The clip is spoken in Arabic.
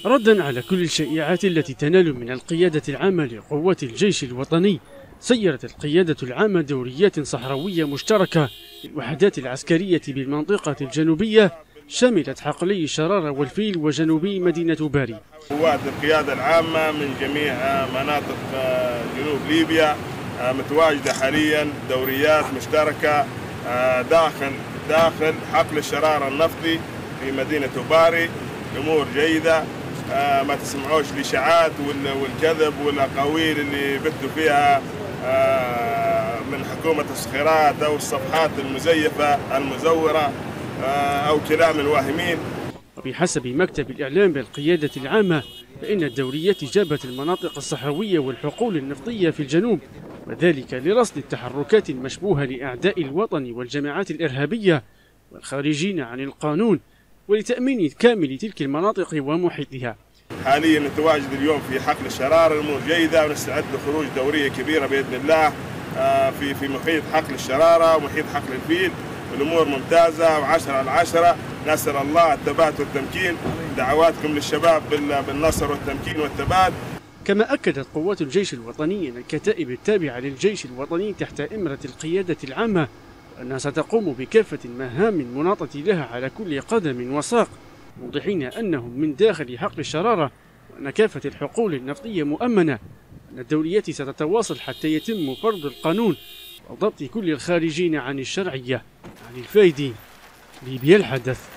ردا على كل الشائعات التي تنال من القيادة العامة لقوات الجيش الوطني، سيرت القيادة العامة دوريات صحراوية مشتركة للوحدات العسكرية بالمنطقة الجنوبية، شملت حقلي شرارة والفيل وجنوبي مدينة باري. قوات القيادة العامة من جميع مناطق جنوب ليبيا متواجدة حاليا دوريات مشتركة داخل حقل الشرارة النفطي في مدينة باري. الأمور جيدة، ما تسمعوش الإشاعات والكذب والأقاويل اللي بثوا فيها من حكومة الصخيرات أو الصفحات المزيفة المزورة أو كلام الواهمين. وبحسب مكتب الإعلام بالقيادة العامة، فإن الدوريات جابت المناطق الصحراوية والحقول النفطية في الجنوب، وذلك لرصد التحركات المشبوهة لأعداء الوطن والجماعات الإرهابية والخارجين عن القانون، ولتأمين كامل تلك المناطق ومحيطها. حاليا نتواجد اليوم في حقل الشرارة، الأمور جيدة ونستعد لخروج دورية كبيرة بإذن الله في محيط حقل الشرارة ومحيط حقل الفيل، والأمور ممتازة و10 على 10. نسأل الله الثبات والتمكين، دعواتكم للشباب بالنصر والتمكين والثبات. كما أكدت قوات الجيش الوطني أن الكتائب التابعة للجيش الوطني تحت إمرة القيادة العامة، وأنها ستقوم بكافة المهام المناطة لها على كل قدم وساق، موضحين أنهم من داخل حقل الشرارة وأن كافة الحقول النفطية مؤمنة، وأن الدوريات ستتواصل حتى يتم فرض القانون وضبط كل الخارجين عن الشرعية. علي الفايدي، ليبيا الحدث.